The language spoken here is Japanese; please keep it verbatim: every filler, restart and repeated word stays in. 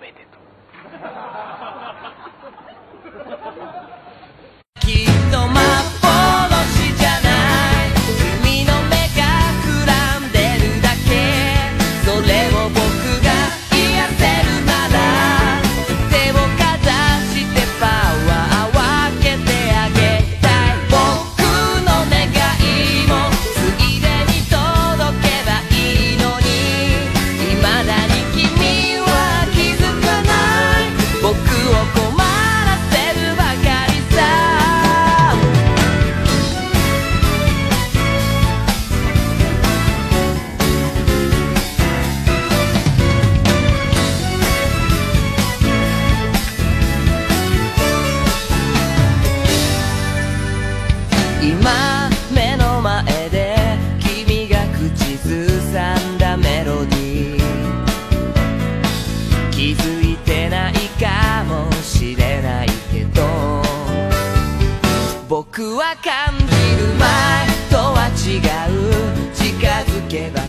めてと。 きっと幻じゃない君の目がくらんでるだけそれを僕が癒せるなら手をかざしてパワー分けてあげたい僕の願いもついでに届けばいいのに未だに君は気づかない僕を困らせるばかりさ今目の前で君が口ずさんだメロディー気づいてないかもしれないけど僕は感じるま